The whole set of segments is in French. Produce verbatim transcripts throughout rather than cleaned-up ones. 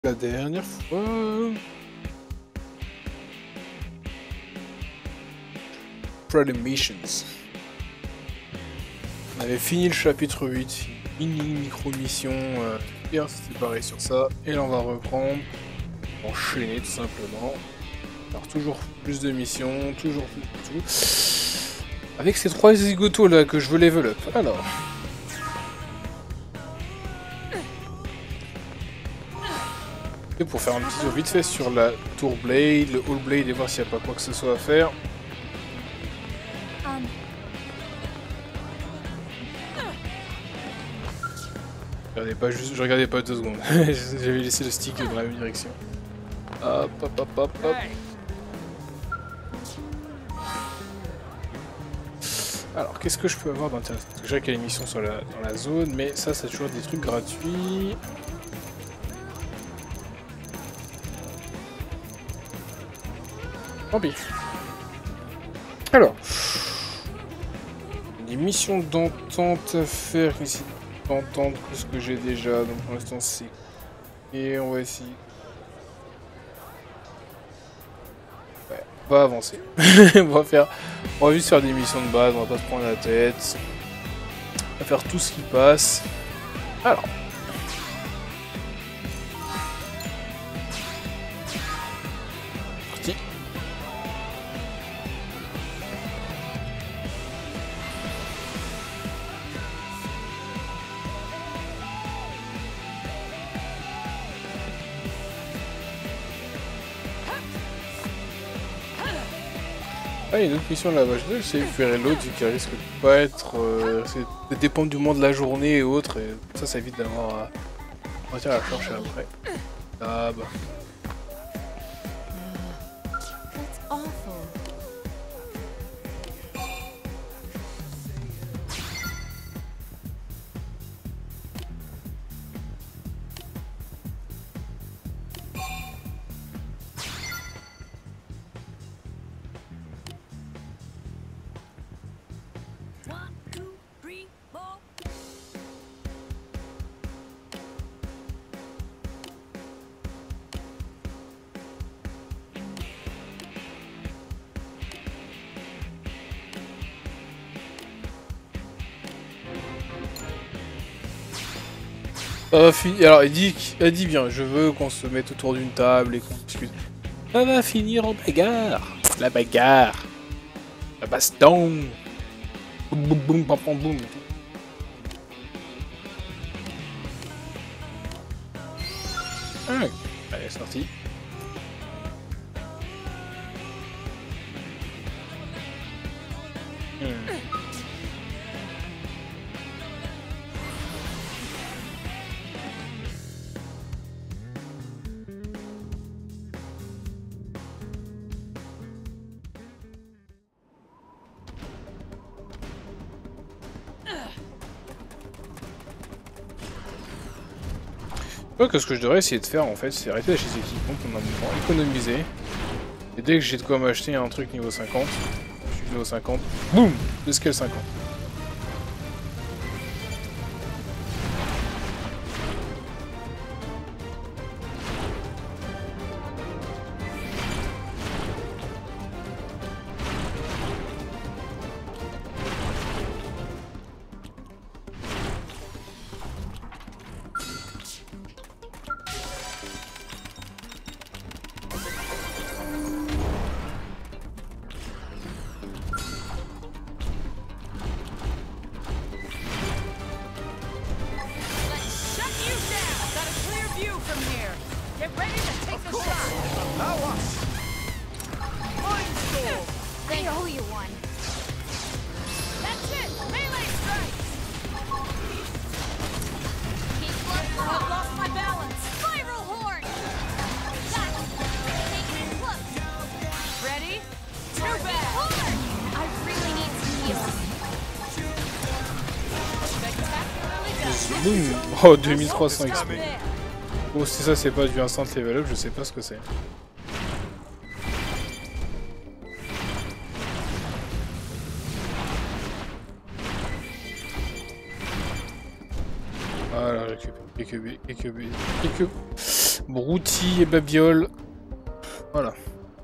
La dernière fois... Friday Missions. On avait fini le chapitre huit, mini micro-mission, euh, hier c'était pareil sur ça, et là on va reprendre, enchaîner tout simplement. Alors toujours plus de missions, toujours plus de tout. Avec ces trois zigotos là que je veux level up. Alors... Et pour faire un petit tour vite fait sur la Tour Blade, le All Blade et voir s'il n'y a pas quoi que ce soit à faire. Je regardais pas, juste, je regardais pas deux secondes. J'avais laissé le stick dans la même direction. Hop, hop, hop, hop, hop. Alors, qu'est-ce que je peux avoir d'intéressant? Parce que je sais qu'il y a une mission sur la, dans la zone, mais ça, c'est toujours des trucs gratuits. Tant pis. Alors, des missions d'entente à faire ici. D'entente que ce que j'ai déjà, donc pour l'instant c'est... Et on va essayer... Ouais, on va avancer. on va faire... On va juste faire des missions de base, on va pas se prendre la tête. On va faire tout ce qui passe. Alors... Parti. Ah, il y a une autre mission là-bas, je vais essayer de faire l'autre qui risque de pas être... Euh, ça dépend du moment de la journée et autres, et ça, ça évite d'avoir à... On va dire à la chercher après. Ah bah... Ça va finir. Alors, il dit, elle dit bien, je veux qu'on se mette autour d'une table et qu'on discute. Ça va finir en bagarre. La bagarre. La baston. Boum boum boum pam pam boum. Ah, allez, c'est parti. Hmm. Je crois que ce que je devrais essayer de faire en fait, c'est arrêter d'acheter des équipements pendant un moment, économiser. Et dès que j'ai de quoi m'acheter un truc niveau cinquante, je suis niveau cinquante, boum, de scale cinquante. Boum. Oh, deux mille trois cents X P. Bon, si ça c'est pas du instant level up, je sais pas ce que c'est. Voilà, récupère quelques B, quelques B, quelques... Brouty et Babiole. Voilà.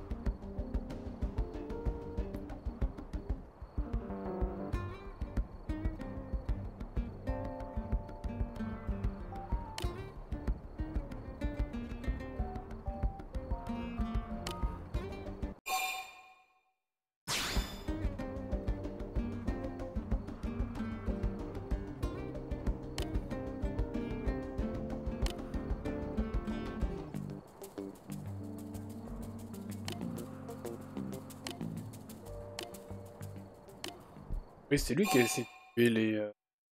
Oui, c'est lui qui a essayé de tuer les... Euh...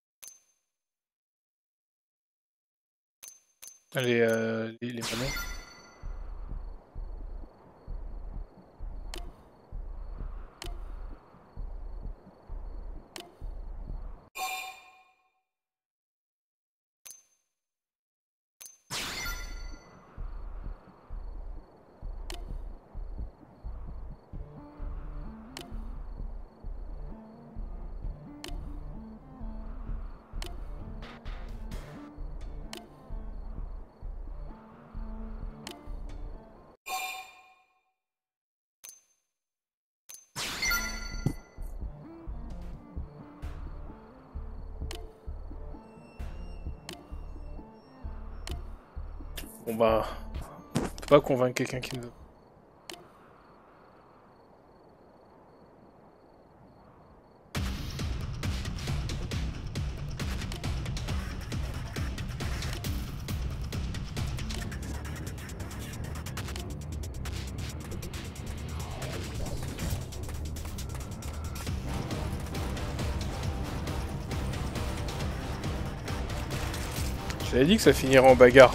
Les, euh, les, les manons. Bon bah... On peut pas convaincre quelqu'un qui ne veut. J'avais dit que ça finirait en bagarre.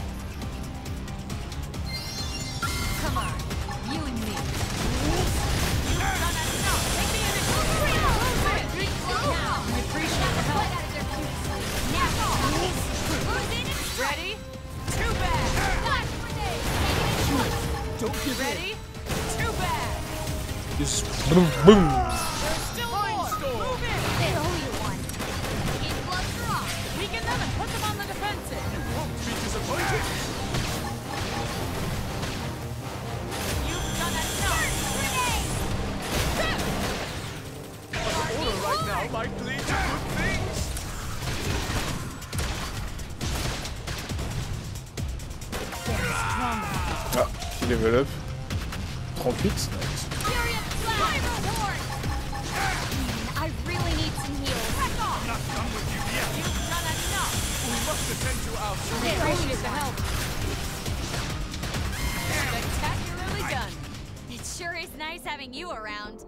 Just boom, boom. Ah, il level up. trente-huit. Spectacularly done. It sure is nice having you around.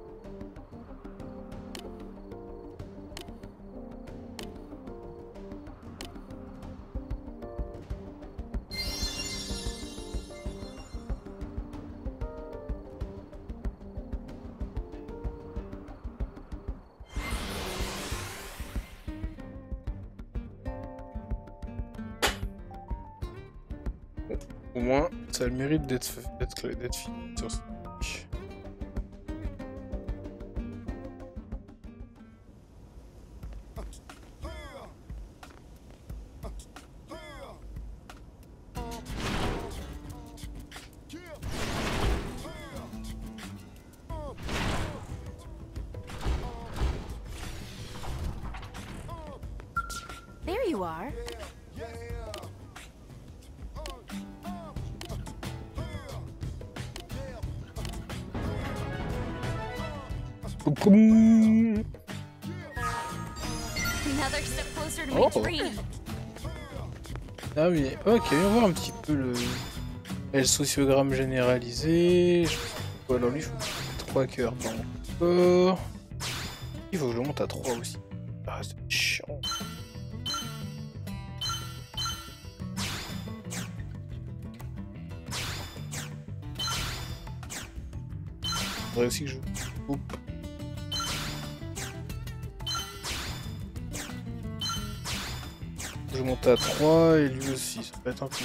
Au moins, ça a le mérite d'être d'être fini sur ce truc. There you are. Another step closer to my Oh. dream. Ah oui, ok, on va voir un petit peu le, le sociogramme généralisé. Oh, alors lui, il faut trois cœurs par encore. Il faut que je le monte à trois aussi. Ah, c'est chiant. Il faudrait aussi que je coupe. Je monte à trois et lui aussi, ça peut être un peu.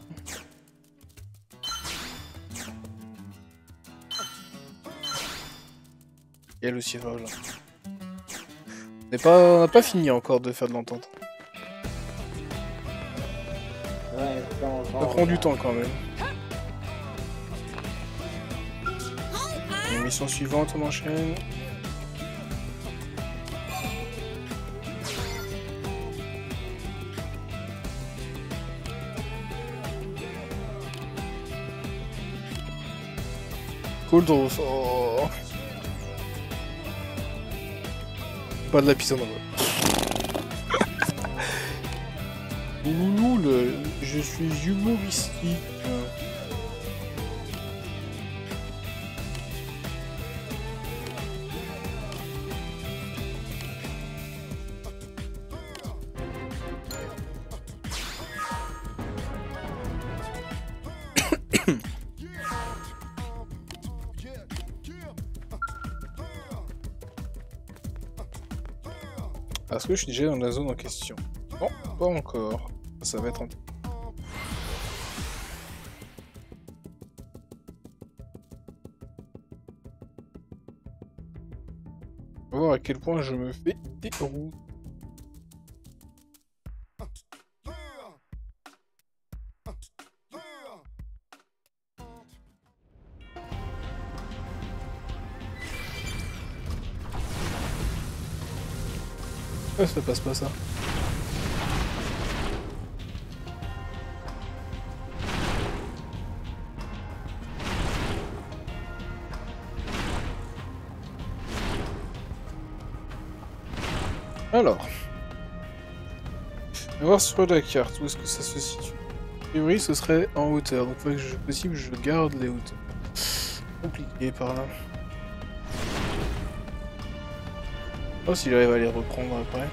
Et elle aussi, voilà. On n'a pas, on n'a pas fini encore de faire de l'entente. Ouais. Ça prend du temps quand même. Mission suivante, on enchaîne. Cold Rose. Oh. Pas de la pizza dans le... Loulou, le... je suis humoristique. Est-ce que je suis déjà dans la zone en question? Non, pas encore. Ça va être un... On va voir à quel point je me fais dérouler. Ah, ça passe pas ça. Alors, on va voir sur la carte où est-ce que ça se situe. A priori, ce serait en hauteur, donc il faudrait que je possible je garde les hauteurs. Compliqué par là. Oh, s'il arrive à les reprendre après.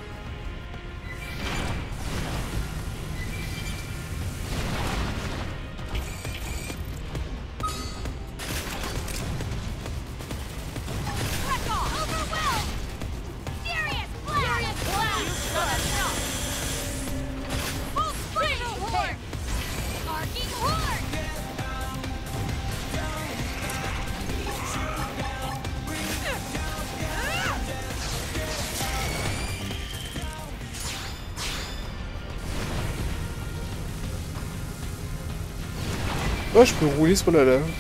Oh, je peux rouler sur la lave.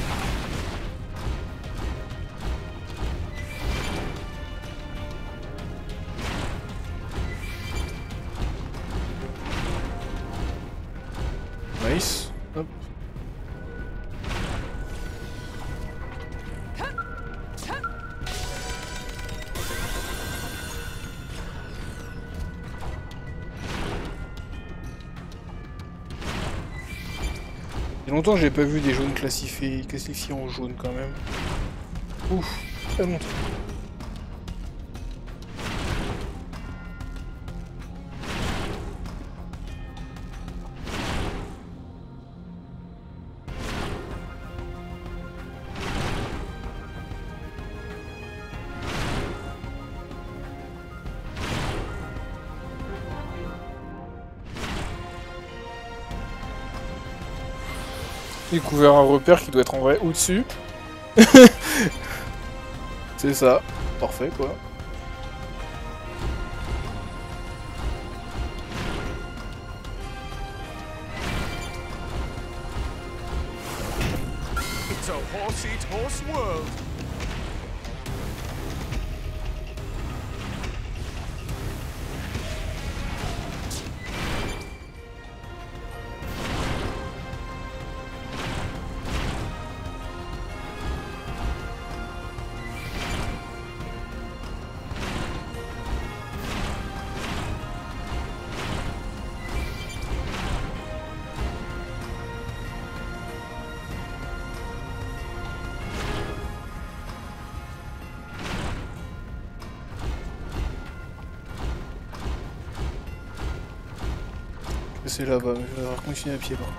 Nice. Hop. Il y a longtemps que j'ai pas vu des jaunes classifiés, classifiés en jaune quand même. Ouf, très longtemps. Découvert un repère qui doit être en vrai au-dessus. C'est ça. Parfait quoi. It's a horse-eat horse world. C'est là-bas, mais je vais continuer à pied là.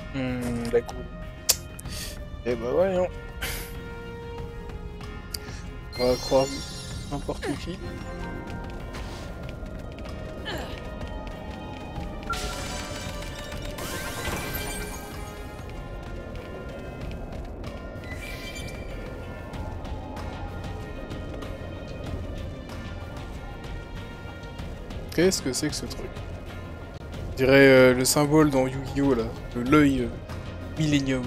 Hmm, d'accord. Et bah voyons. On va croire n'importe qui. Qu'est-ce que c'est que ce truc? Je dirais euh, le symbole dans Yu-Gi-Oh là, le l'œil euh, Millennium.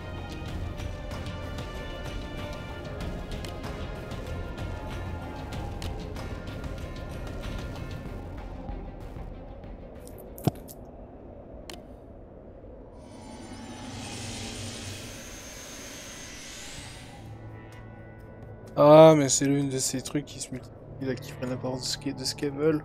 Ah mais c'est l'une de ces trucs qui se multiplient là, qui prennent l'apparence de ce qu'est- de ce qu'elles veulent.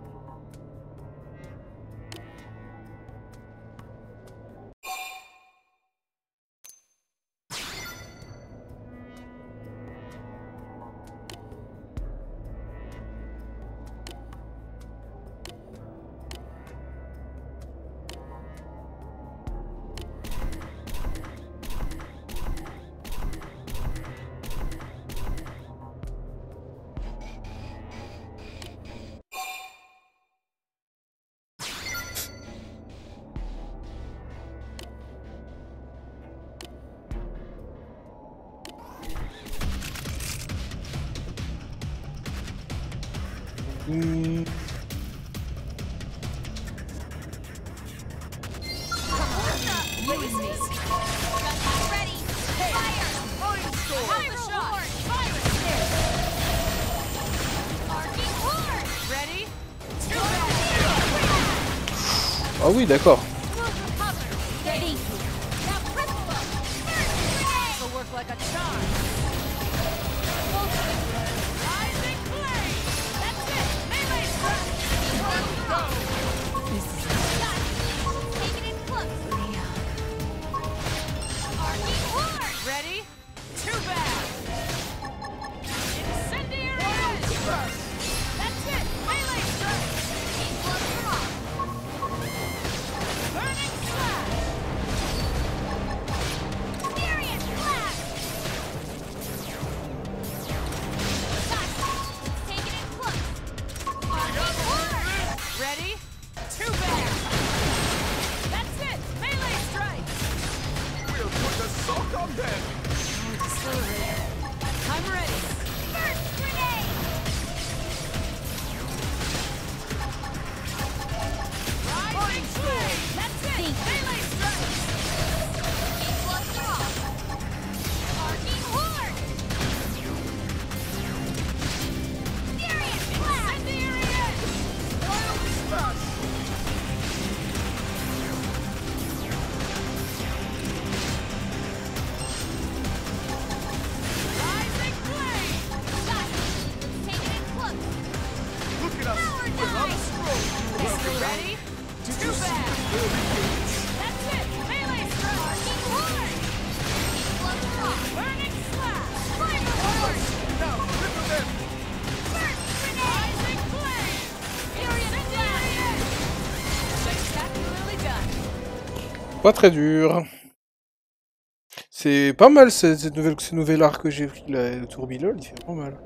Hmm. Use me. Gun ready. Fire! Fire the shot! Fire it! Arcing horde! Ready? Ah oui d'accord. Ready. Now crystal! This will work like a charm. Rising flame! That's it! Melee strike! Go! This is got it. Take it in close. Arcing horde! Ready? Too bad! Incendiary edge! That's it! Melee strike! Equal drop! Burning slash! Furious blast! Got it. Take it in close. Arcing horde! Ready? Too bad! That's it! Melee strike! We'll put the sock on them! I'm ready. First grenade! Rising flame! That's it! Melee strike! Equal throw! Arcing horde! Furious blast! Incendiary edge! Wild smash! Rising flame! Got it! Take it in close. Look at us! Power We're on a dive! scroll! Ready? Did Too you see bad! the pearly gates? That's it! Melee strike! Arcing horde! Equal throw! Burning slash! Fire horde! Now, rip them! First grenade! Rising flame! Furious blast! Spectacularly done! Pas très dur. C'est pas mal cette, cette nouvelle, ce nouvel arc que j'ai pris là, le Tourbilol, il fait pas mal.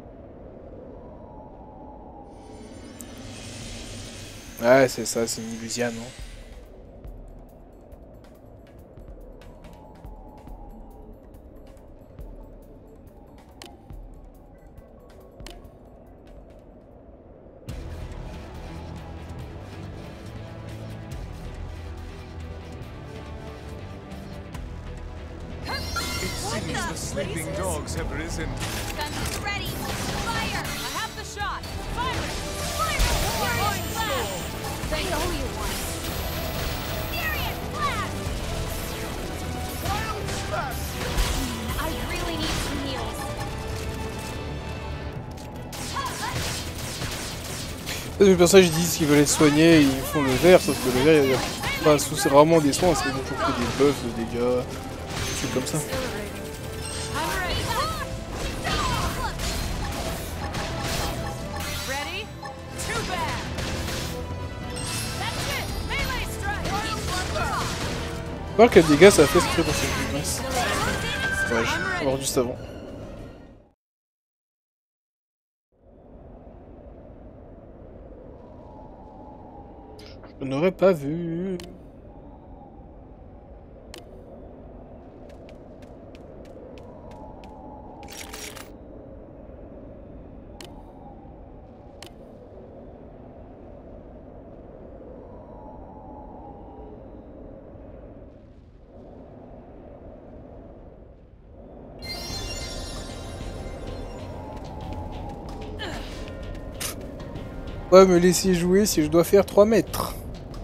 Ouais c'est ça, c'est une illusion, non? It seems the sleeping dogs have risen. Guns ready! Fire! I have the shot! Fire it! Fire it! Furious blast! They owe you one! Furious blast! Wild smash! I really need some heals. Les personnages ils disent qu'ils veulent être soignés, ils font le vert, sauf que le vert, il y a pas c'est vraiment des soins, c'est toujours que des buffs, des dégâts, des trucs comme ça. I'm ready. Ready? Too bad. That's it. Melee strike. voir quel dégâts ça a fait ce qu'il fait dans cette masse. Ouais, je vais voir juste avant. Je n'aurais pas vu. Pas me laisser jouer si je dois faire trois mètres.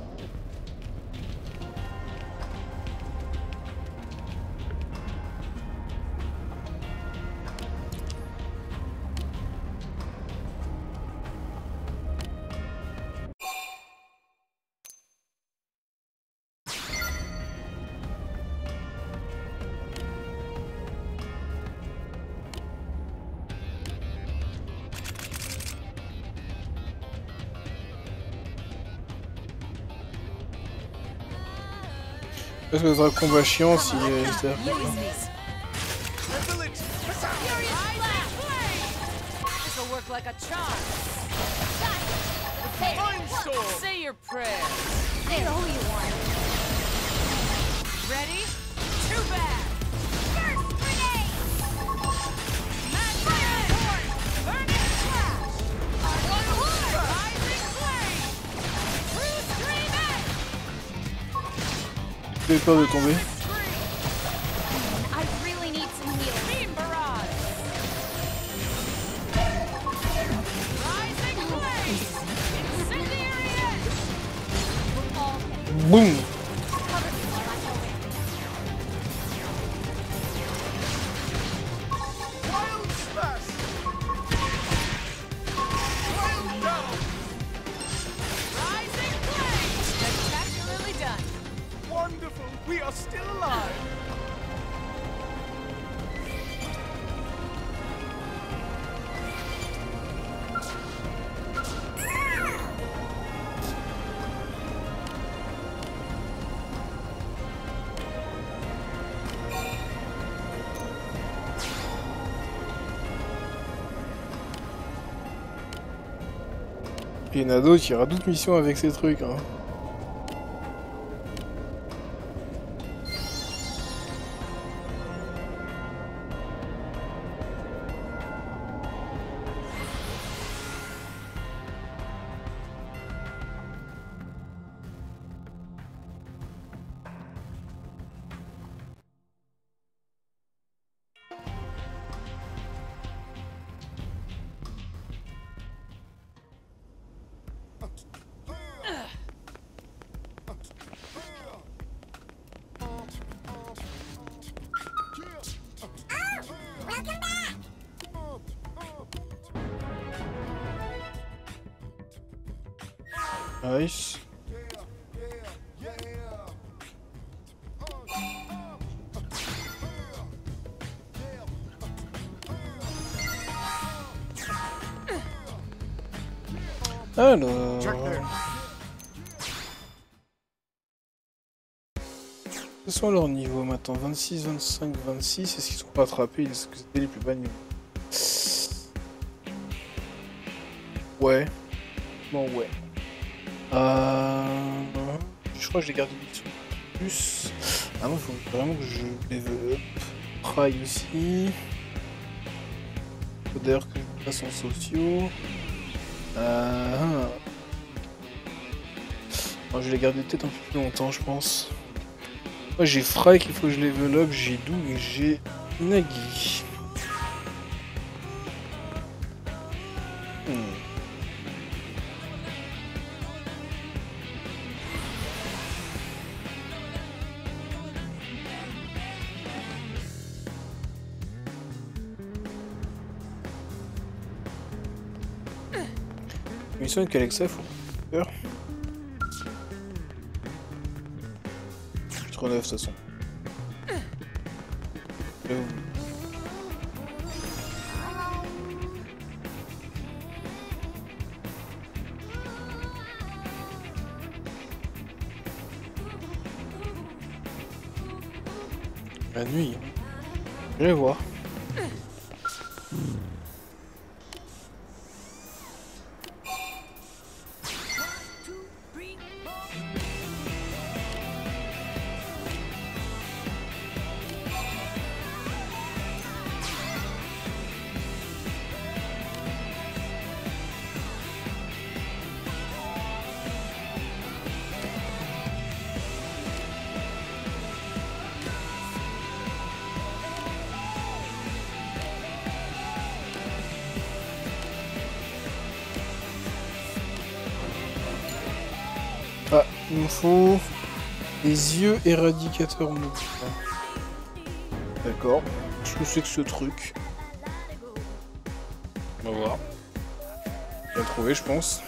Est-ce que ça sera un combat chiant si euh, c'est The village. This'll work like a charm. Mindstorm. Say your prayer. They owe you one. Ready? Too bad. First grenade. Mad fire horn. Burning flash. Argon horn. Rising flame. True stream edge. J'ai peur de tomber. I really need some healing. Beam barrage. Rising flame. Incendiary edge. We're all hit. Boum. Cover me while I go in. Wild smash. Wild down. Rising flame. Spectacularly done. Wonderful. We are still alive. Il y en a d'autres, il y aura d'autres missions avec ces trucs. Hein. Nice. Alors... Quels sont leurs niveaux maintenant? vingt-six, vingt-cinq, vingt-six. Est-ce qu'ils sont pas attrapés? Est-ce que c'était les plus bas niveaux? Ouais. Bon, ouais. Euh... Je crois que j'ai gardé mission plus. Ah non, il faut vraiment que je développe. Try aussi. Faut d'ailleurs que je fasse en sociaux. Euh... Alors, je vais les garder peut-être un peu plus longtemps, je pense. Moi, j'ai Fry qu'il faut que je level up, j'ai Doug et j'ai Nagui. Hmm. Mission avec Alexa, faut faire. Je relève de toute façon. Là où... La nuit. Je vais voir. Ah, il me faut des yeux éradicateurs mouvants. D'accord. Qu'est-ce que c'est que ce truc? On va voir. Je vais trouver, je pense.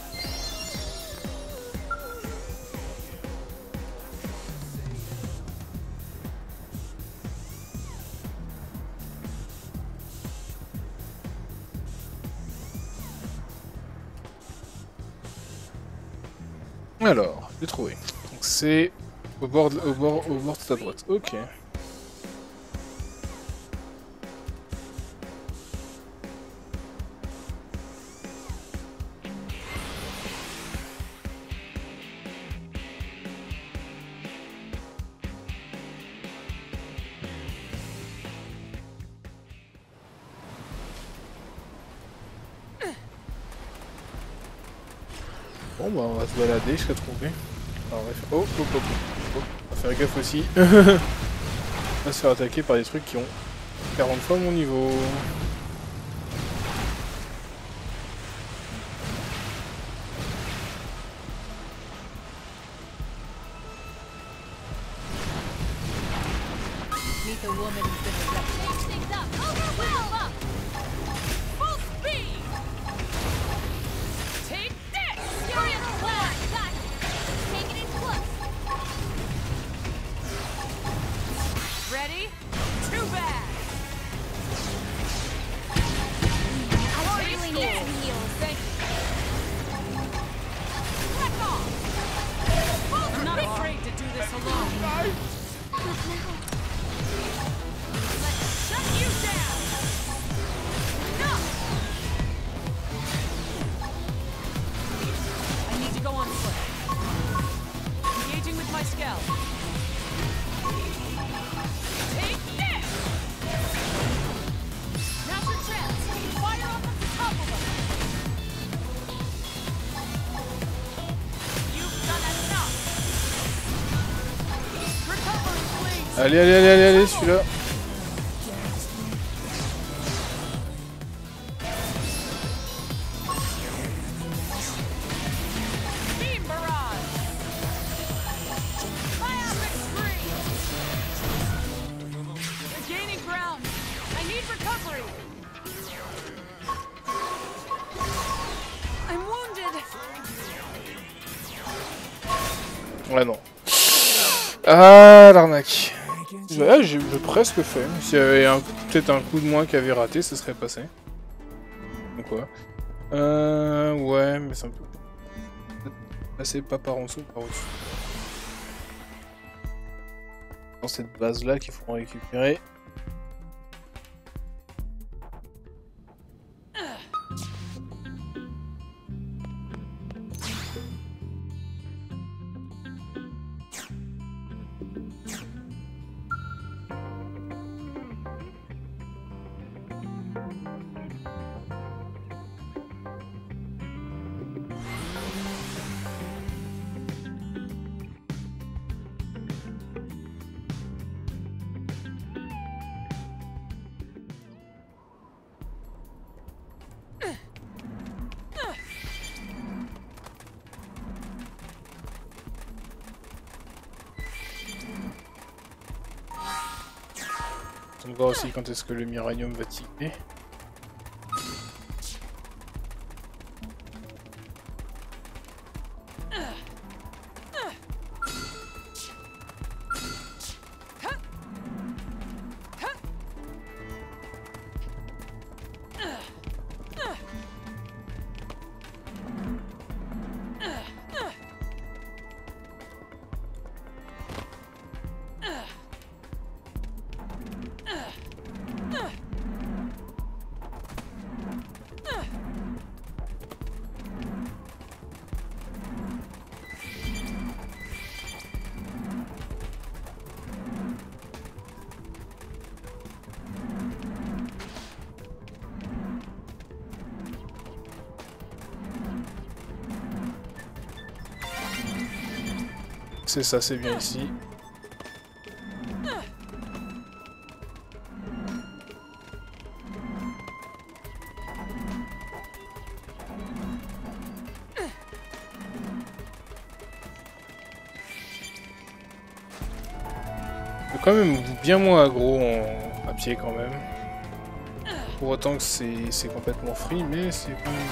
Alors, j'ai trouvé. Donc c'est au bord, de, au bord, au bord de ta droite. Ok. Bon bah on va se balader jusqu'à trouver. Alors on va faire... Oh, oh, oh, oh, oh. On va faire gaffe aussi. On va se faire attaquer par des trucs qui ont quarante fois mon niveau. Meet the woman who's been arrested. Change things up. Overwhelm up. Full speed. Take this. Furious blast. Got it. Taking it close. Ready? Too bad. I really need some heals. Thank you. Back off. I'm not afraid to do this alone. Shut you down! No! I need to go on foot. Engaging with my scout. Take this! Now's your chance. Fire up at the top of them. You've done enough. Recovery, please. Allez, allez, allez, allez, allez, celui-là. Beam barrage! Biopic screen! They're gaining ground. I need recovery. I'm wounded. Ouais, non. Ah, l'arnaque. Ouais, j'ai j'ai presque fait. S'il y avait un- peut-être un coup de moins qui avait raté, ce serait passé. Donc quoi. Euh... Ouais, mais c'est un peu... Passer pas par en dessous, par au-dessus. Dans cette base-là qu'il faut récupérer. On va voir aussi quand est-ce que le Miranium va tirer. c'est ça, c'est bien ici. Quand même bien moins aggro en... à pied quand même. Pour autant que c'est complètement free, mais c'est quand même...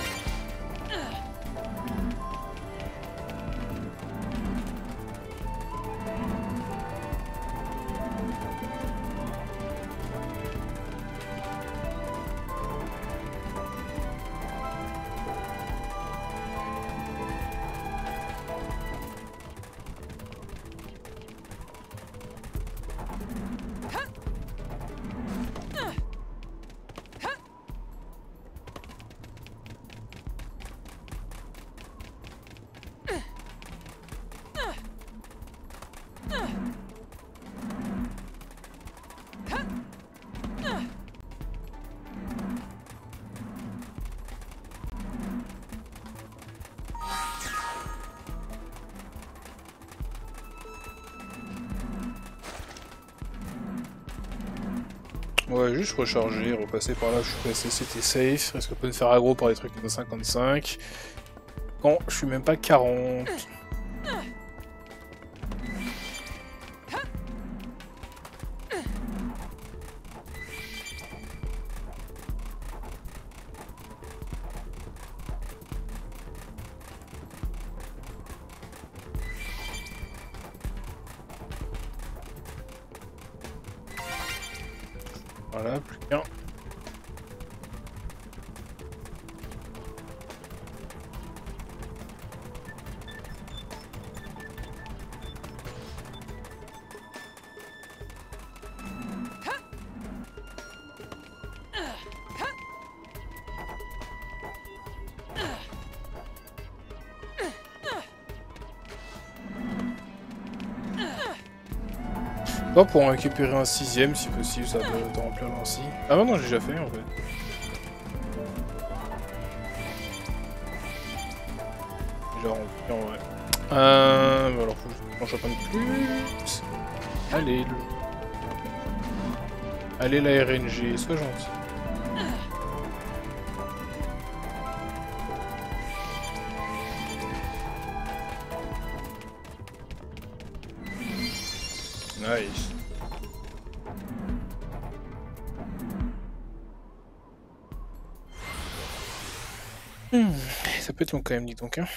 Ouais, juste recharger, repasser par là, je suis passé, c'était safe, risque pas de faire aggro par des trucs de cinquante-cinq. Quand je suis même pas quarante. Voilà, plus qu'un. Pas pour en récupérer un sixième si possible, ça doit te remplir l'ancien. Ah bah non, j'ai déjà fait en fait. Déjà rempli en vrai. Euh, bah alors faut que je mange un peu de plus. Allez, le... Allez la R N G, sois gentil. Nice. Hmm, ça peut être long quand même, dis donc. Hein.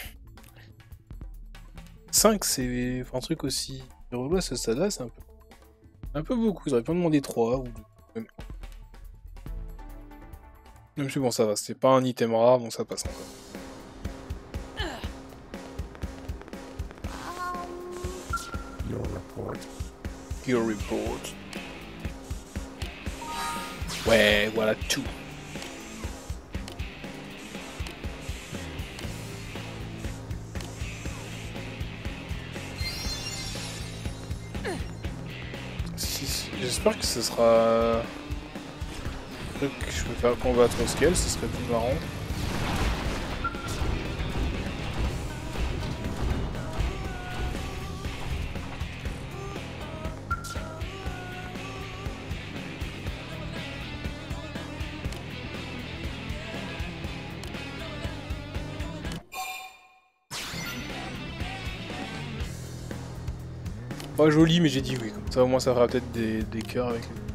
cinq, c'est un truc aussi relou à ce stade-là, c'est un peu... un peu beaucoup. J'aurais pas demandé trois ou deux. Même si bon, ça va, c'était pas un item rare, donc ça passe encore. Your report. Your report. Ouais, voilà tout. Si, j'espère que ce sera... un truc que je peux faire combattre au scale, ce serait plus marrant. Pas joli, mais j'ai dit oui. Comme ça, au moins, ça fera peut-être des, des cœurs avec lui.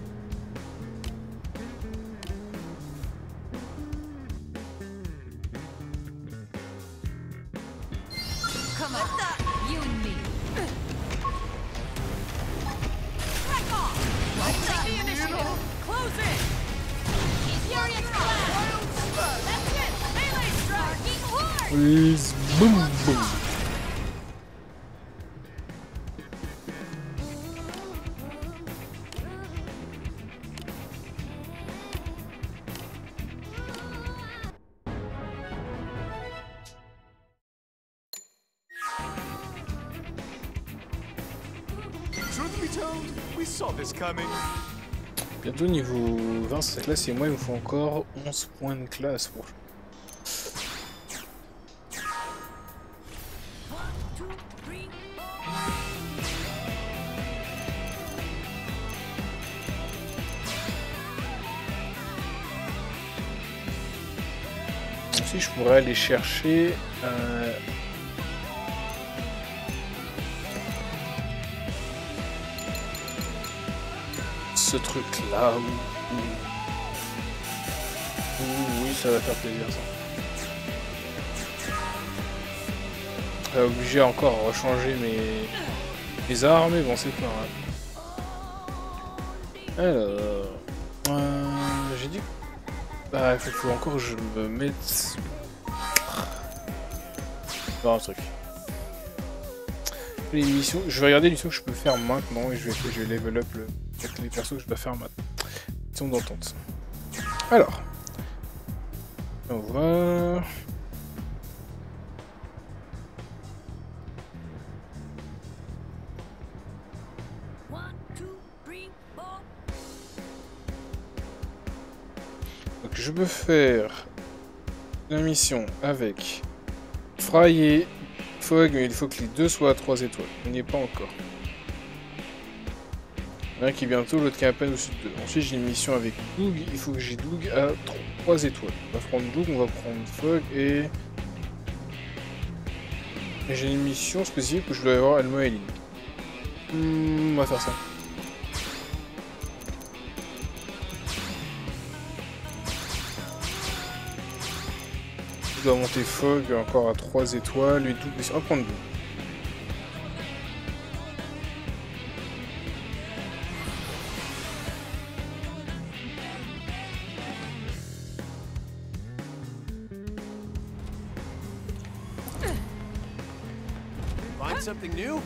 Come on, you and me. Crack off! Take the initiative. Close in. Furious blast. That's it. Melee strike. King horde. Please, boom, boom. Truth be told, we saw this coming. Bientôt niveau vingt, cette classe et moi il me faut encore onze points de classe pour... One, two, three, four. aussi, je pourrais aller chercher euh, ce truc là. Où, où, où, oui, ça va faire plaisir ça. Ça va obliger encore à rechanger mes, mes armes, mais bon, c'est pas grave. Alors, euh, j'ai dit. Bah, il faut, faut encore que je me mette. Non, un truc. Les missions, je vais regarder les missions que je peux faire maintenant et je vais, je vais level up le, les persos que je dois faire maintenant. Mission d'entente. Alors, on va. Donc je peux faire la mission avec Fry et Fog, mais il faut que les deux soient à trois étoiles. On n'y est pas encore. Un qui est bientôt, l'autre qui est à peine au-dessus de deux. Ensuite j'ai une mission avec Doug, il faut que j'ai Doug à trois étoiles. On va prendre Doug, on va prendre Fog et... et j'ai une mission spécifique où je dois avoir Elmo et Lynn. Hmm, on va faire ça. Je dois monter Fog encore à trois étoiles et Doug, on va prendre Doug. Find something new?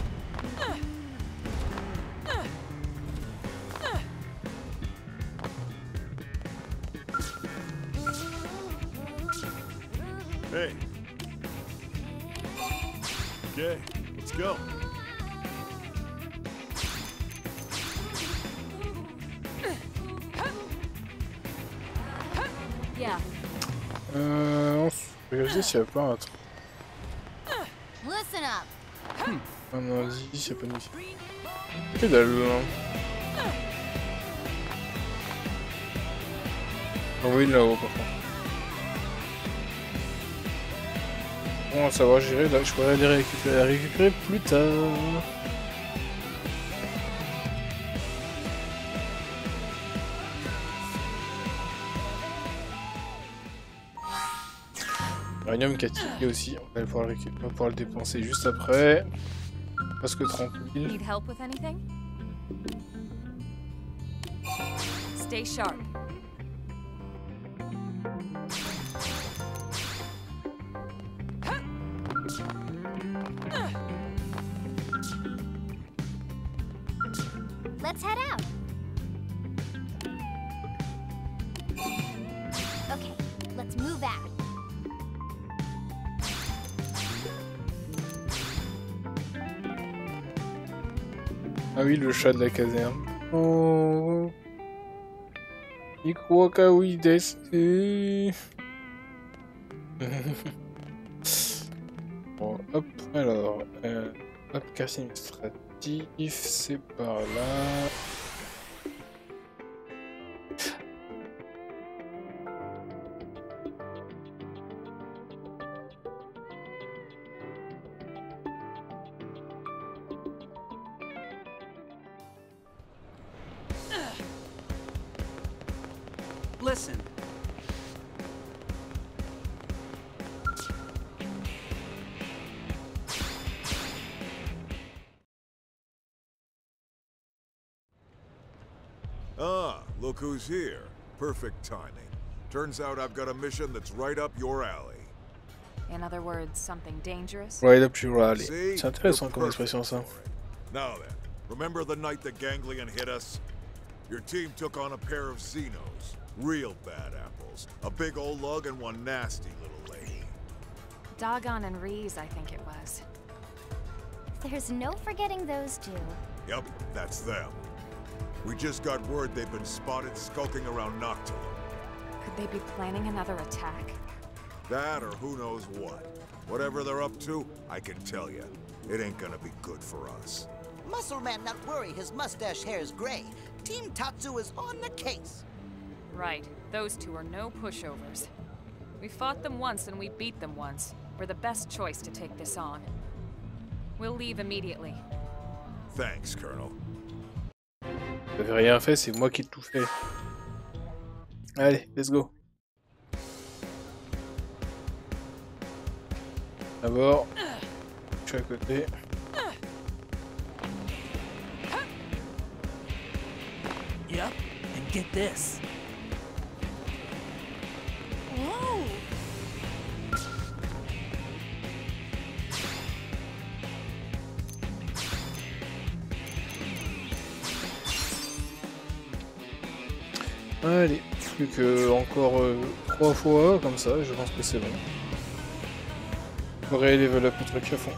Hey. Okay, let's go. Yeah. Euh... On se regarde s'il n'y a pas un truc. Listen up. Un indice, il n'y a pas de mission. Que dalle, hein. Ah oui, là-haut, par contre. Bon, ça va, j'irai là, je pourrais aller récupérer, récupérer plus tard. Uranium Cathy aussi, on va pouvoir le récupérer, on va pouvoir le dépenser juste après. Presque trente mille. Need help with anything? Stay sharp. Let's head out. Okay, let's move out. Ah oui, le chat de la caserne. Oh. Ikuwaka desu. Bon, hop, alors, euh, hop, quartier administratif, c'est par là. Listen. Ah, look who's here. Perfect timing. Turns out I've got a mission that's right up your alley. In other words, something dangerous? Right up your alley. See? C'est intéressant You're comme expression perfect ça. for it. Now then, remember the night the Ganglion hit us? Your team took on a pair of Xenos. Real bad apples. A big old lug and one nasty little lady. Doggone and Reese, I think it was. There's no forgetting those two. Yep, that's them. We just got word they've been spotted skulking around Noctilum. Could they be planning another attack? That or who knows what. Whatever they're up to, I can tell you, it ain't gonna be good for us. Muscle Man not worry, his mustache hair is gray. Team Tatsu is on the case. Right. Those two are no pushovers. We fought them once and we beat them once. We're the best choice to take this on. We'll leave immediately. Thanks, Colonel. J'avais rien fait, c'est moi qui ai tout fait. Allez, let's go. D'abord, je suis à côté. Yep, and get this. Whoa! Allez, plus que encore euh, trois fois comme ça, je pense que c'est bon. On va level up le truc à fond.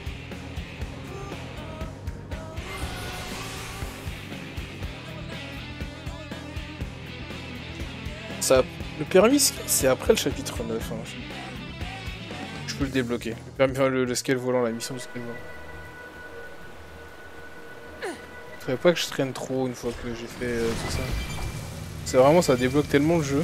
Ça, le permis, c'est après le chapitre neuf. Hein. Je peux le débloquer. Le, permis, enfin, le, le scale volant, la mission du scale volant. Faudrait pas que je traîne trop une fois que j'ai fait euh, tout ça. C'est vraiment, ça débloque tellement le jeu.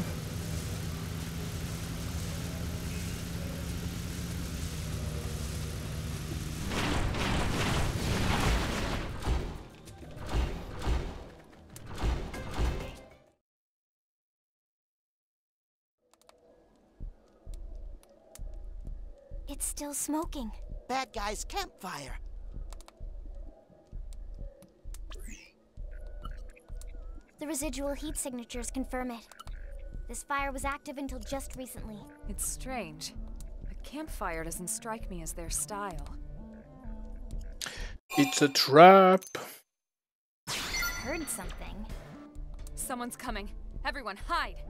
It's still smoking. Bad guy's campfire. The residual heat signatures confirm it. This fire was active until just recently. It's strange. A campfire doesn't strike me as their style. It's a trap. Heard something. Someone's coming. Everyone, hide!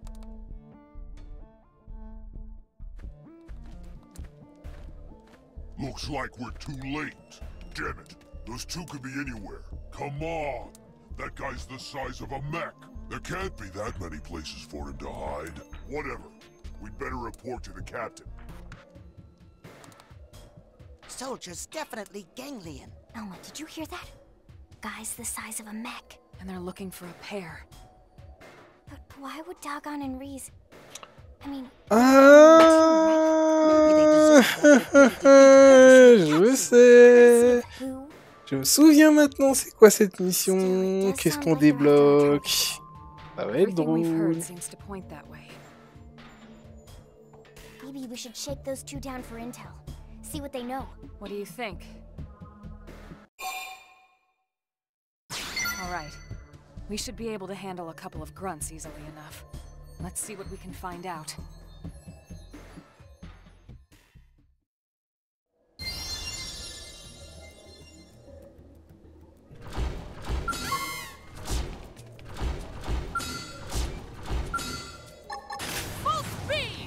Looks like we're too late. Damn it. Those two could be anywhere. Come on. That guy's the size of a mech. There can't be that many places for him to hide. Whatever. We'd better report to the captain. Soldier's definitely ganglion. Elma, did you hear that? Guys the size of a mech. And they're looking for a pair. But why would Dagon and Reese... I mean... Ah, je sais. Je me souviens maintenant, c'est quoi cette mission? Qu'est-ce qu'on débloque? Ça va être drôle. Maybe we should shake those two down for intel. See what they know. What do you think? All right. We should be able to handle a couple of grunts easily enough. Let's see what we can find out. Full speed!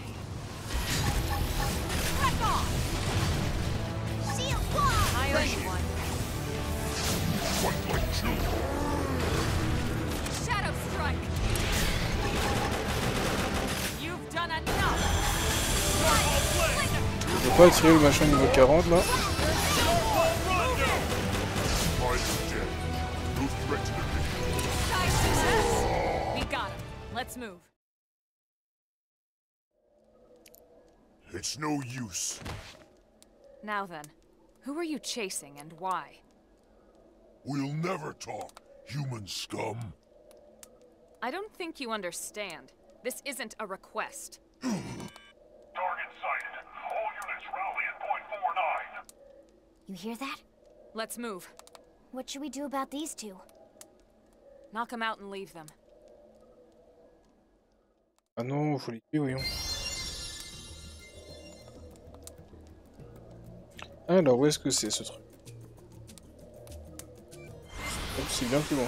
Crack off! Shield wall! I owe you one. Fight like children. Shadow strike! You've done enough! Je peux pas tirer le machin niveau quarante là. We got him. Let's move. It's no use. Now then, who are you chasing and why? We'll never talk, human scum. I don't think you understand. This isn't a request. Target sighted. All units rally at point four nine. You hear that? Let's move. What should we do about these two? Knock them out and leave them. Ah non, faut les tuer, voyons. Alors, où est-ce que c'est ce truc? Hop, c'est bien plus loin.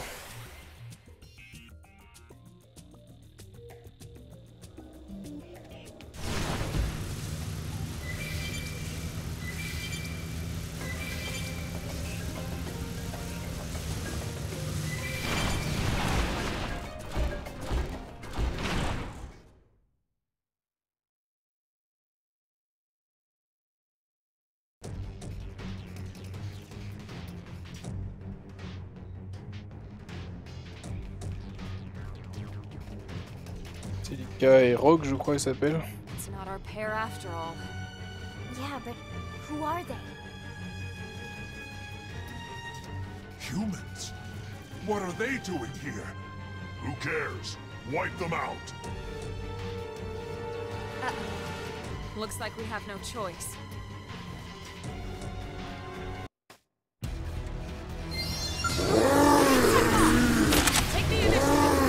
Celica et Rogue, je crois, il s'appelle. It's It's not our pair after all. Yeah, but who are they? Humans? What are they doing here? Who cares? Wipe them out! Uh, looks like we have no choice. Take the initiative!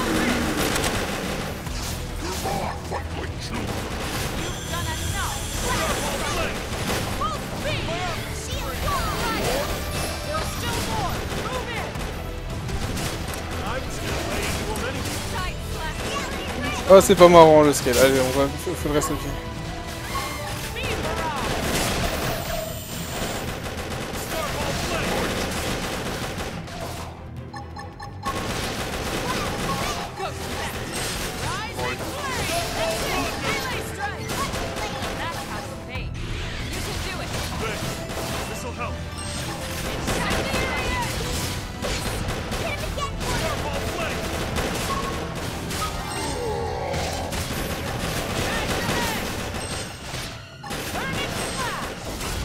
Come on, fight like children! You've done enough! Full speed! Shield wall! There's still more! Move in! I'm just gonna lay into him anyway. Tight slash! Ah, c'est pas marrant le scale. Allez, on va. Faudrait simplifier. Speed barrage! Starball flame. Ghost set! Rising flame! Melee strike! That's how to evade. You can do it! Good. This'll help. Incendiary! Starball flame. Burning slash!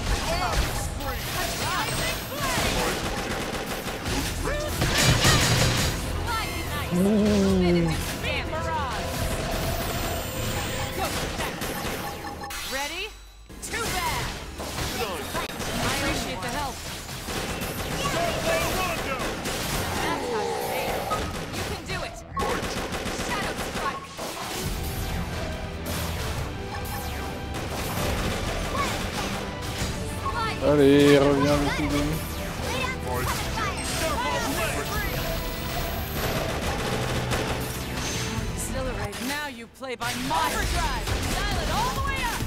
Rising flame! Sliding knife! Speed barrage! Ghost set! Ready? Too bad! Get on. I appreciate the help. Starball Rondo. That's how you fail. You can do it! Shadow strike! Sliding Allez, reviens avec tout le monde. Starball flame. exhilarating. Now you play by my overdrive! Dial it all the way up!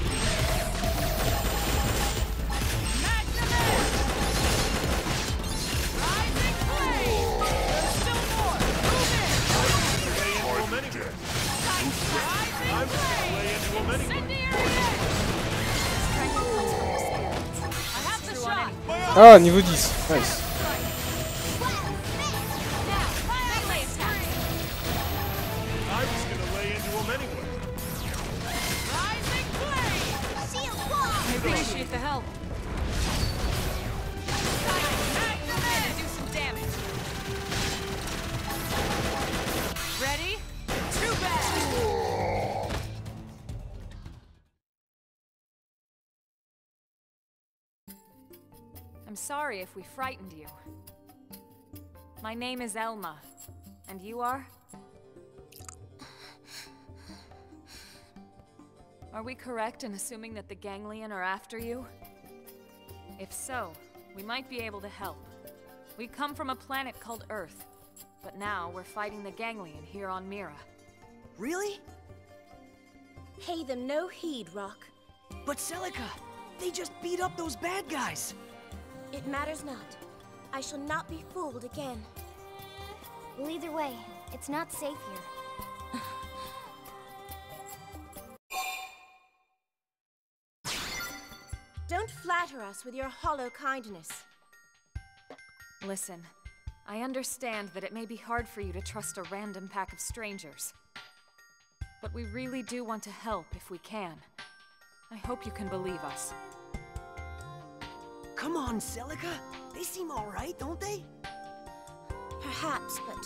Magnum Edge! Rising flame! There's still more! Move in! Lay into him anyway. Rising I'm just gonna lay into him flame! anyway. Incendiary Edge! Strength comes from your spirits. I have the shot! Ah, niveau dix. Nice. Now, melee attack! I'm just gonna lay into him anyway. Rising flame! I appreciate the help. Magnum Edge! Do some damage. Ready? Too bad! I'm sorry if we frightened you. My name is Elma. And you are? Are we correct in assuming that the Ganglion are after you? If so, we might be able to help. We come from a planet called Earth, but now we're fighting the Ganglion here on Mira. Really? Pay them no heed, Rock. But Celica, they just beat up those bad guys. It matters not. I shall not be fooled again. Well, either way, it's not safe here. Don't flatter us with your hollow kindness. Listen, I understand that it may be hard for you to trust a random pack of strangers. But we really do want to help if we can. I hope you can believe us. Come on, Celica. They seem all right, don't they? Perhaps, but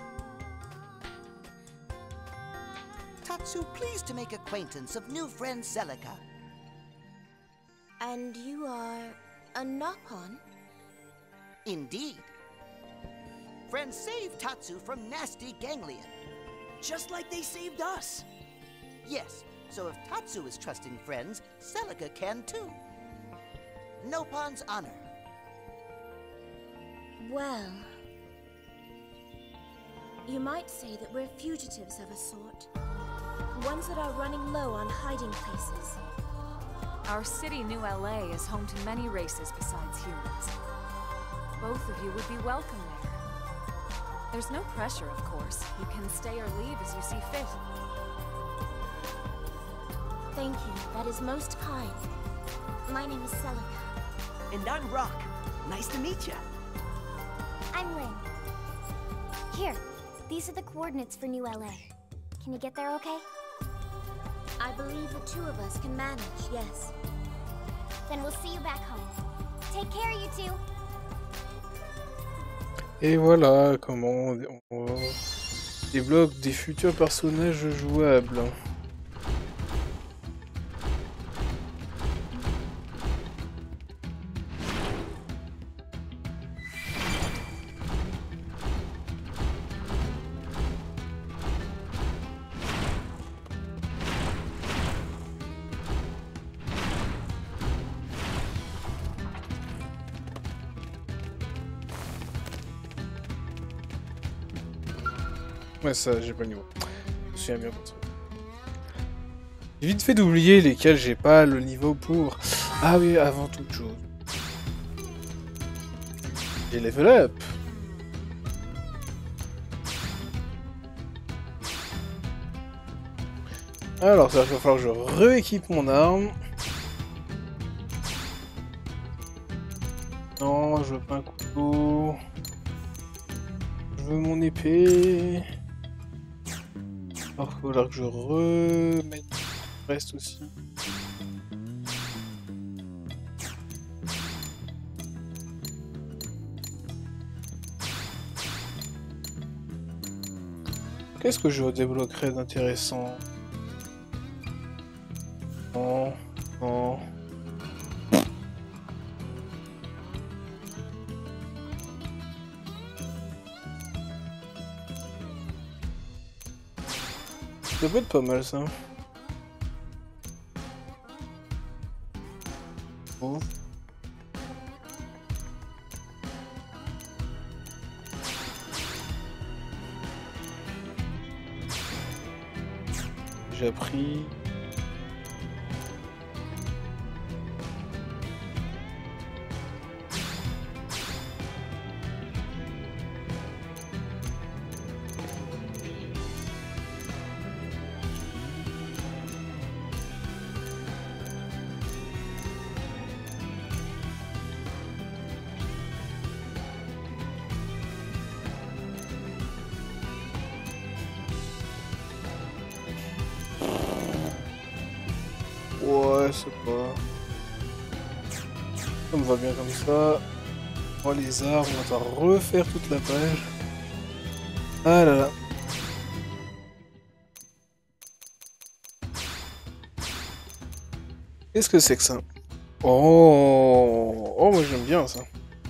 Tatsu, pleased to make acquaintance of new friend Celica. And you are a Nopon? Indeed. Friend saved Tatsu from nasty Ganglion. Just like they saved us. Yes, so if Tatsu is trusting friends, Celica can too. Nopon's honor. Well, you might say that we're fugitives of a sort. Ones that are running low on hiding places. Our city, New L A, is home to many races besides humans. Both of you would be welcome there. There's no pressure, of course. You can stay or leave as you see fit. Thank you, that is most kind. My name is Celica. And I'm Rock. Nice to meet ya. I'm Lynn. Here, these are the coordinates for New L A. Can you get there okay? I believe the two of us can manage, yes. Then we'll see you back home. Take care, you two. Et voilà comment on, on débloque des futurs personnages jouables. Ouais, ça, j'ai pas le niveau. Je me souviens bien comme ça. J'ai vite fait d'oublier lesquels j'ai pas le niveau pour. Ah oui, avant toute chose. J'ai level up. Alors, ça va falloir que je rééquipe mon arme. Non, je veux pas un couteau. Je veux mon épée. Alors, il va falloir que je remette le reste aussi. Qu'est-ce que je débloquerais d'intéressant? Non, non. Ça peut être pas mal ça. Oh. J'ai appris. Ouais, c'est pas... Ça me va bien comme ça. Oh, les arbres, on va refaire toute la page. Ah là là. Qu'est-ce que c'est que ça? Oh, oh, moi j'aime bien ça.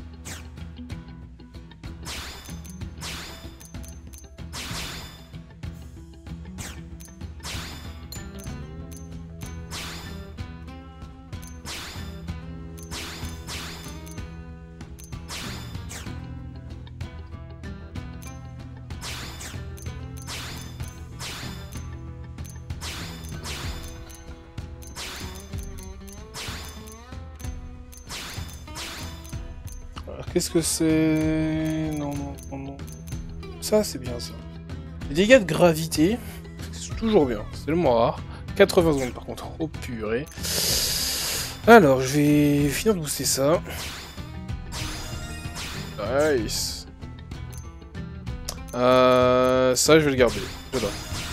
Qu'est-ce que c'est? Non, non, non, non. Ça, c'est bien, ça. Les dégâts de gravité, c'est toujours bien. C'est tellement rare. quatre-vingts secondes, par contre. Oh, purée. Alors, je vais finir de booster ça. Nice. Euh, ça, je vais le garder. J'adore.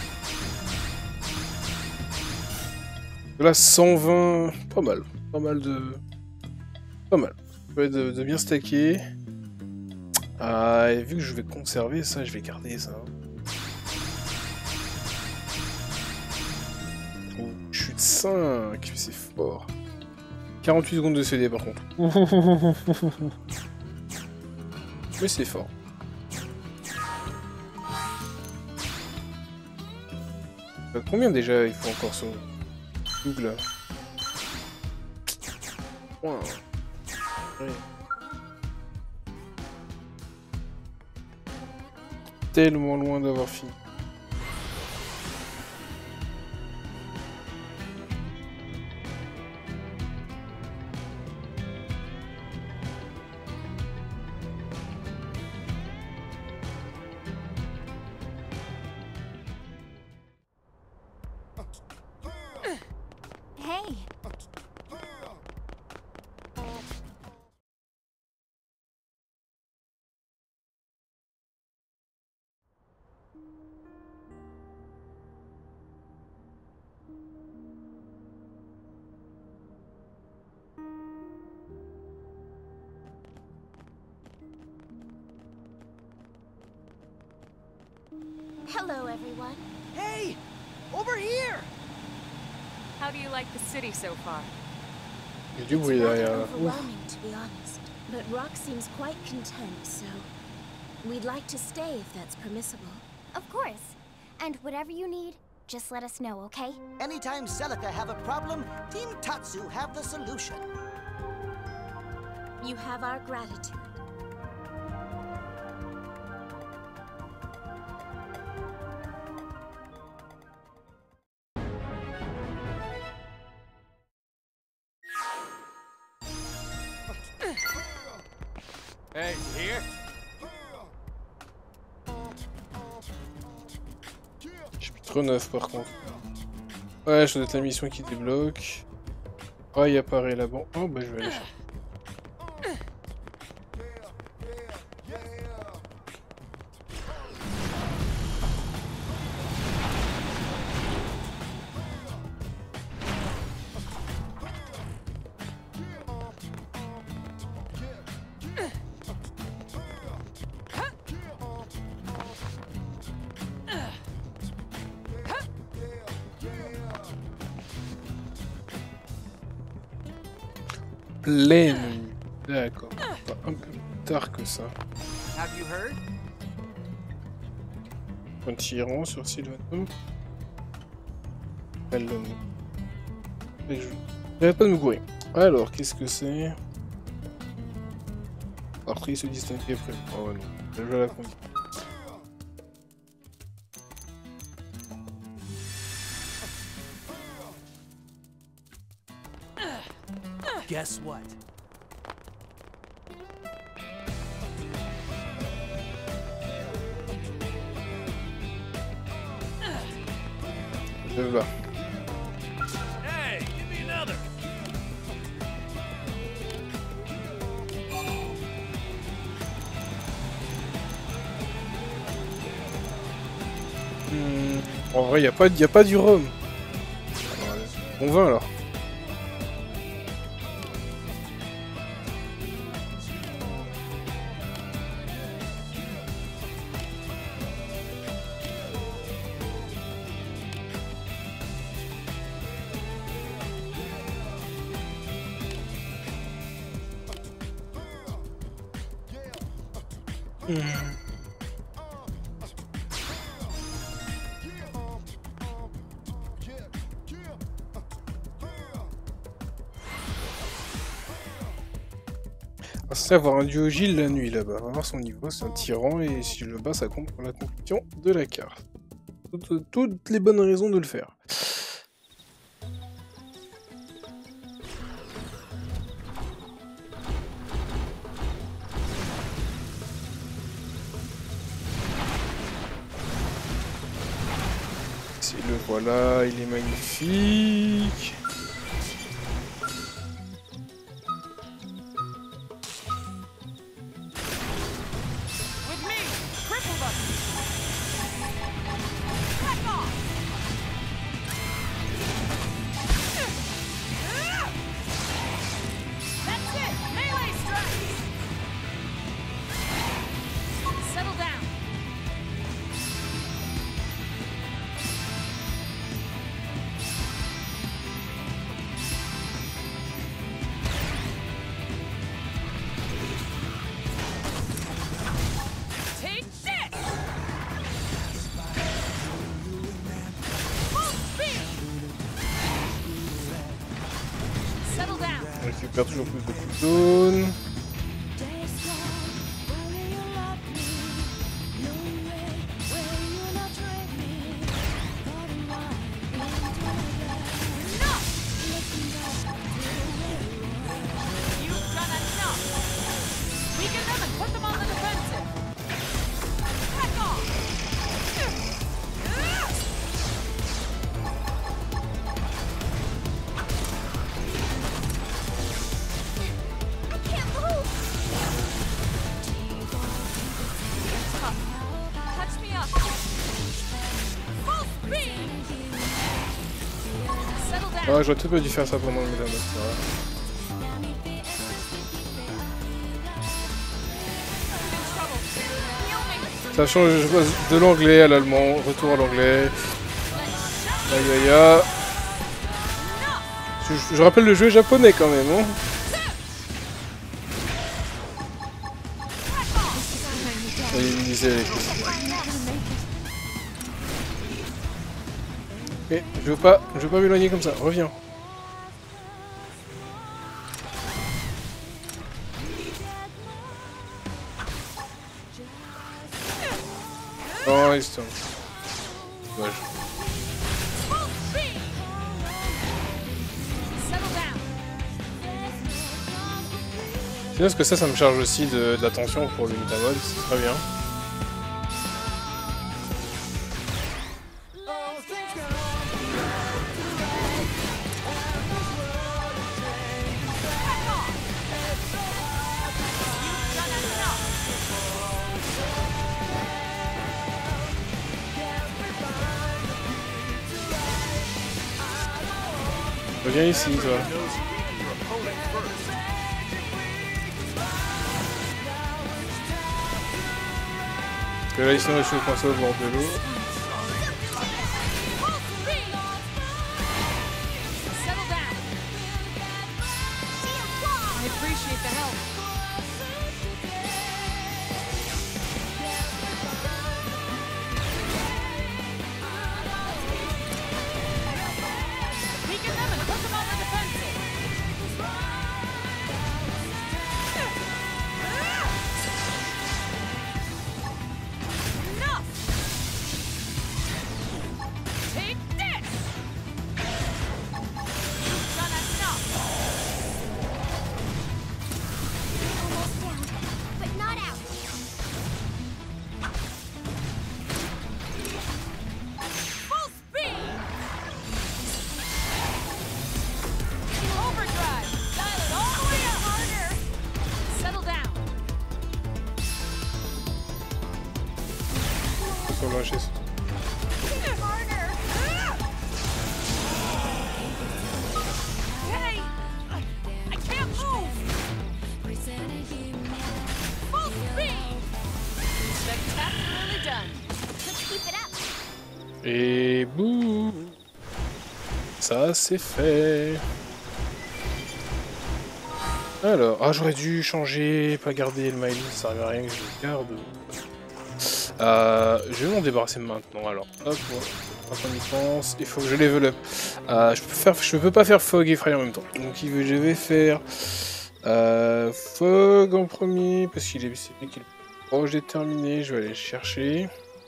Là, cent vingt... Pas mal. Pas mal de... Pas mal. De, de bien stacker. Ah, et vu que je vais conserver ça, je vais garder ça. Oh, chute cinq, c'est fort. quarante-huit secondes de C D par contre. Mais c'est fort. Euh, combien déjà il faut encore sur Google? Wow. Oui. Tellement loin d'avoir fini. Hey. Hello, everyone. Hey! Over here! How do you like the city so far? Il y a du bruit It's rather derrière. Ouf. overwhelming, to be honest. But Rock seems quite content, so we'd like to stay if that's permissible. Of course. And whatever you need, just let us know, okay? Anytime Celica have a problem, Team Tatsu have the solution. You have our gratitude. Hey, here? Je suis plus trop neuf par contre. Ouais, je dois être la mission qui débloque. Ah, il apparaît là-bas. Oh, bah je vais aller chercher. Pleine nuit. D'accord. Pas un peu plus tard que ça. Have you heard? Un tyran sur Sylvain. Elle le nom. Et je n'avais pas de me courir. Alors, qu'est-ce que c'est? Après, il se distinguer après. Oh ouais, non. Je vais la conduire. Guess what? Je vais là. Hey, give me another. Hmm, en vrai, il n'y a, y a pas du rhum. Bon vin alors. Hmm. On va avoir un duo Gilles la nuit là-bas. On va voir son niveau, c'est un tyran et si je le bats, ça compte pour la conclusion de la carte. Toutes, toutes les bonnes raisons de le faire. Si le voilà, il est magnifique. On récupère toujours plus de cooldowns. Ah, j'aurais peut-être pas dû faire ça pendant le médaille. Ça change de l'anglais à l'allemand, retour à l'anglais. Aïe aïe aïe. Je, je rappelle le jeu est japonais quand même. Hein. Et il me disait les Mais je veux pas, je veux pas m'éloigner comme ça, reviens. Oh, il se tourne. Dommage. C'est bien parce que ça, ça me charge aussi de, de l'attention pour le Metamod, c'est très bien. Reviens ici, toi. Parce que là, sinon, je suis coincé au bord de l'eau. Lâcher ça. Et boum, ça c'est fait. Alors, ah j'aurais dû changer, pas garder le Miley, ça servait à rien que je le garde. Euh, je vais m'en débarrasser maintenant. Alors, hop, quand on y pense, il faut que je level up. Euh, je peux faire, je peux pas faire Fog et Frey en même temps. Donc, je vais faire euh, Fog en premier parce qu'il est, c'est qu'il est proche d'être terminé. Je vais aller le chercher.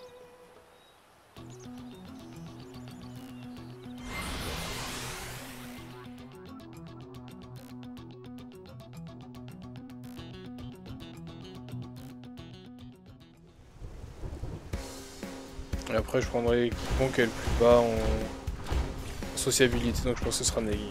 Et après je prendrai l'équipement qui est le plus bas en sociabilité, donc je pense que ce sera Negi.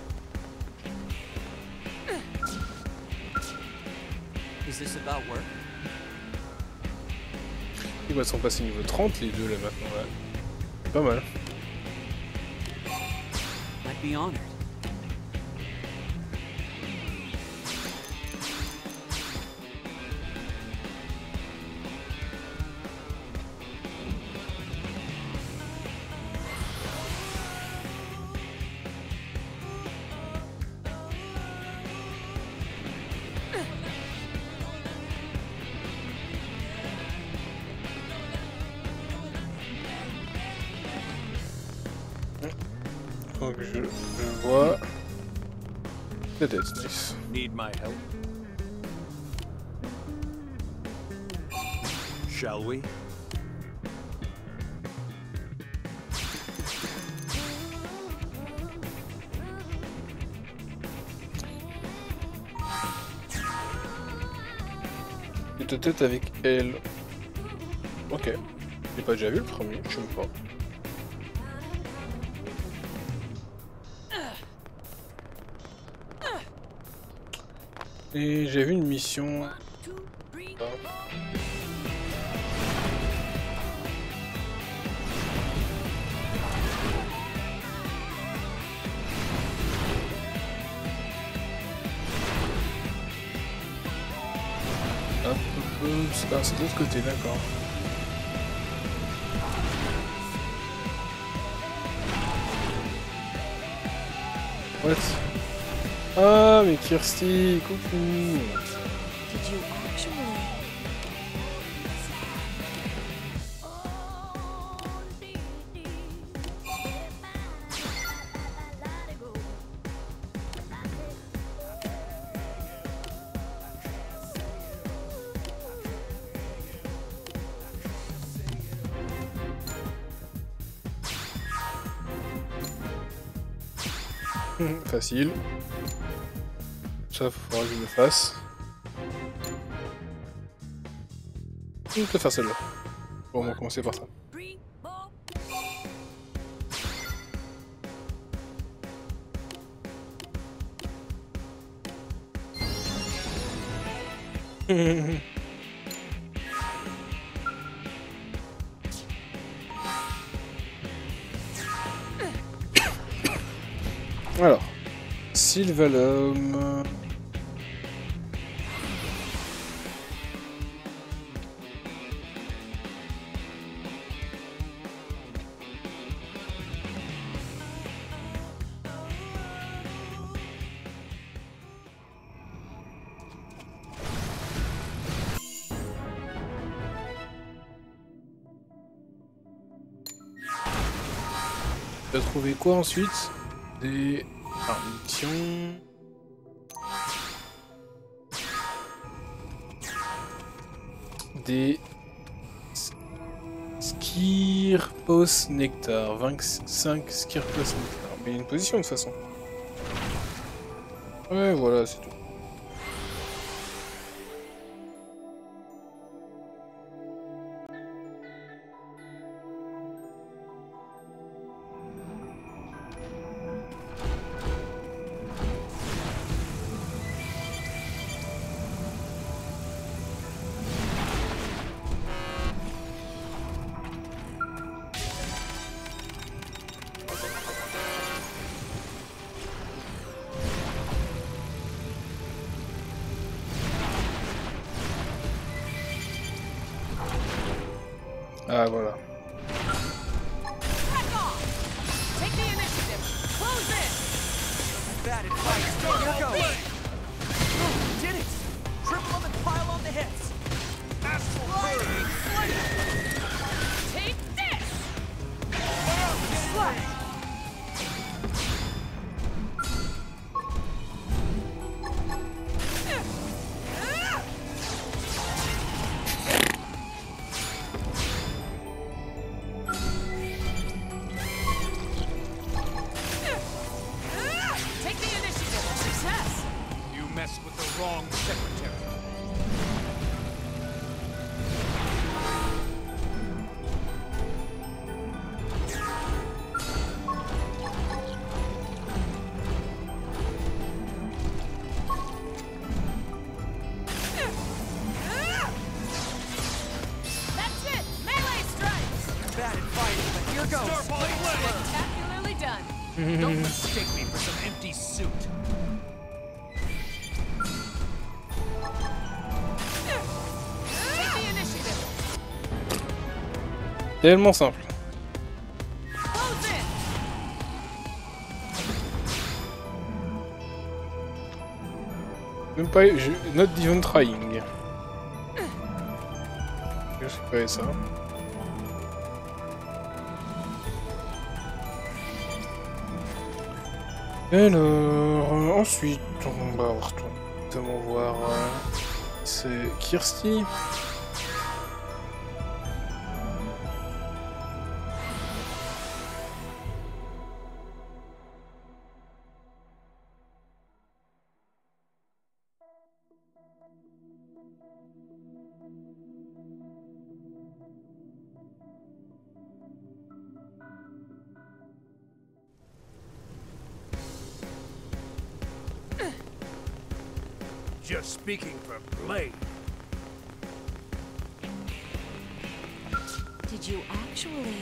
Ils vont sont passés niveau trente les deux là maintenant, là. C'est pas mal. Donc je, je vois la tête, nice. Need my help? Shall we? Tête à tête avec elle. Ok. J'ai pas déjà vu le premier, je sais même pas. Et j'ai vu une mission. Ah. Hop. Oups, ah, c'est de l'autre côté, d'accord. What? Ah, mais Kirsty, coucou. Did you actually? Facile. Ça, faudra que je le fasse. Je vais faire celle-là. Bon, on va commencer par ça. Alors, Sylvalum. Tu as trouvé quoi ensuite? Des munitions. Des Skirpos Nectar. vingt-cinq Skirpos Nectar. Mais il y a une position de toute façon. Ouais, voilà, c'est tout. Ah voilà. Did it! Triple them and pile on the hits! Take this! Slide! Take the initiative! Success! You messed with the wrong secretary. That's it! Melee strikes! Bad at fighting, but here goes! Starfall Blade! Spectacularly done! Don't mistake me for some empty suit. Take the initiative! Tellement simple. Close in! Même pas. Je, not even trying. Je récupérer ça. Alors, euh, ensuite, on va retourner notamment voir. Euh, C'est Kirsty. Just speaking for Blade. Did you actually?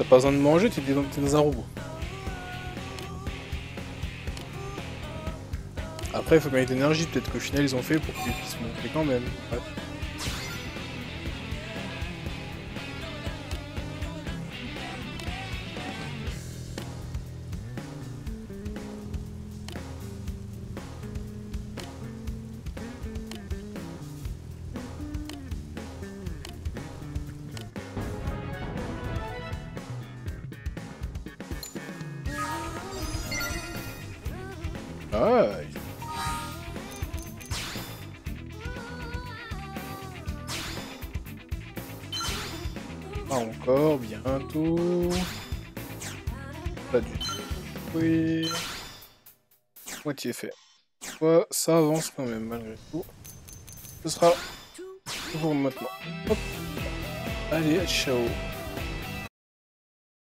T'as pas besoin de manger, t'es dans, t'es dans un robot. Après, il faut gagner d'énergie. Peut-être qu'au final, ils ont fait pour qu'ils puissent monter quand même. Bref. Ah, pas encore, bientôt. Pas du tout. Oui. Moitié fait. Ouais, ça avance quand même malgré tout. Ce sera pour maintenant. Hop. Allez, ciao.